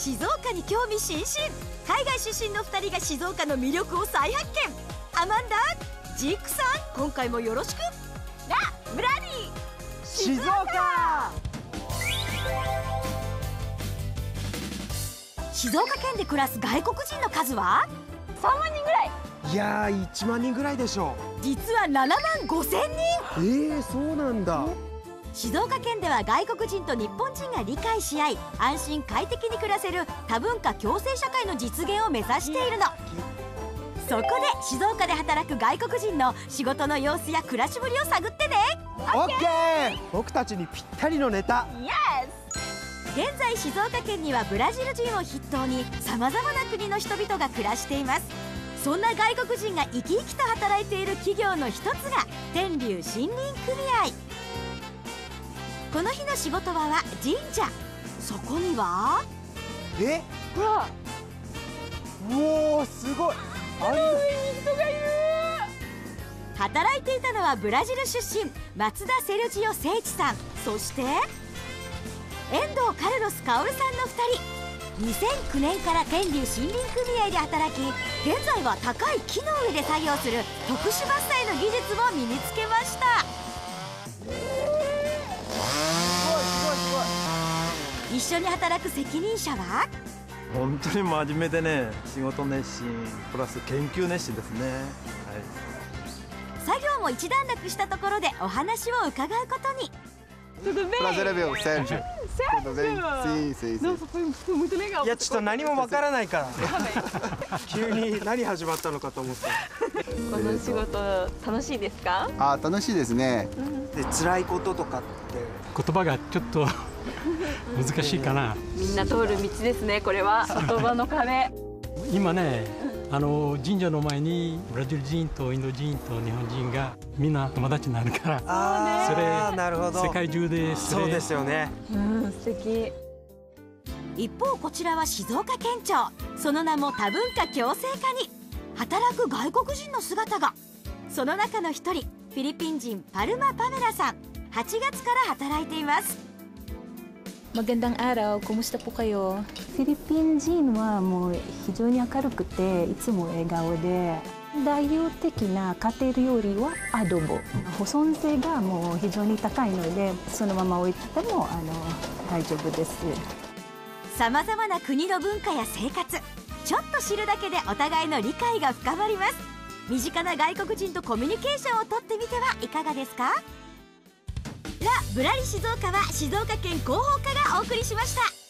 静岡に興味津々。海外出身の2人が静岡の魅力を再発見。アマンダ、ジークさん、今回もよろしく。ラ・ブラディ静岡。 静岡県で暮らす外国人の数は 3万人ぐらい。 いやー、1万人ぐらいでしょ実は7万5千人。 そうなんだ。 静岡県では外国人と日本人が理解し合い、安心快適に暮らせる多文化共生社会の実現を目指しているの。そこで静岡で働く外国人の仕事の様子や暮らしぶりを探ってね。 オッケー。僕たちにぴったりのネタ。 現在静岡県にはブラジル人を筆頭にさまざまな国の人々が暮らしています。そんな外国人が生き生きと働いている企業の一つが天竜森林組合。この日の仕事場は神社。そこにはほら、 おお、すごい。 上に人がいる。 働いていたのはブラジル出身松田セルジオ聖地さん、そして遠藤カルロスカオルさんの2人。2009年から天竜森林組合で働き、現在は高い木の上で作業する特殊伐採の技術も身につけました。一緒に働く責任者は本当に真面目でね、仕事熱心プラス研究熱心ですね。 作業も一段落したところでお話を伺うことに。 Prazer é meu, Sérgio. Tudo bem? Sim, sim, sim. Nossa, foi muito legal. いや、ちょっと何もわからないから急に何始まったのかと思って。 この仕事楽しいですか？ あ、楽しいですね。 で、辛いこととかって言葉がちょっと難しいかな。 みんな通る道ですね、これは。言葉の壁。 今ね、神社の前にブラジル人とインド人と日本人がみんな友達になるから、それなるほど。 世界中でそうですよね。 素敵。 一方こちらは静岡県庁。その名も多文化共生課に働く外国人の姿が。その中の一人、フィリピン人パルマ・パメラさん。8月から働いています。 Magandang araw, kumusta po kayo? フィリピン人はもう非常に明るくていつも笑顔で、代表的な家庭料理はアドボ。保存性がもう非常に高いので、そのまま置いても大丈夫です。 さまざまな国の文化や生活、ちょっと知るだけでお互いの理解が深まります。身近な外国人とコミュニケーションをとってみてはいかがですか。ラ・ブラリ静岡は静岡県広報課がお送りしました。